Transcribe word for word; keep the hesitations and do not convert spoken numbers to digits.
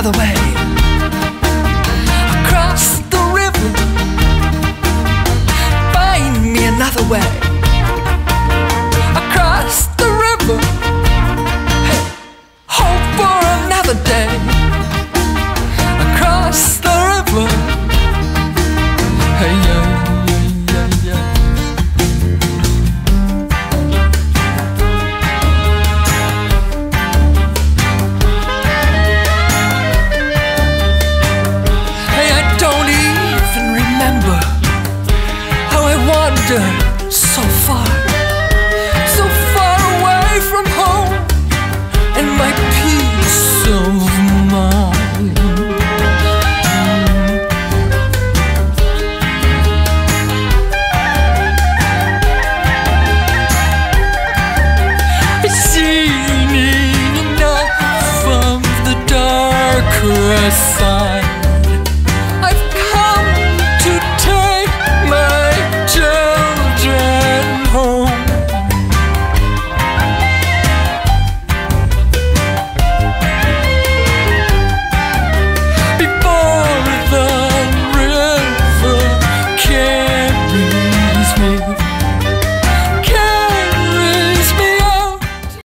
another way. Across the river, find me another way. Across the river, hey, hope for another day. Across the river, hey, yeah, yeah, yeah, yeah. Hey, I don't even remember how I wandered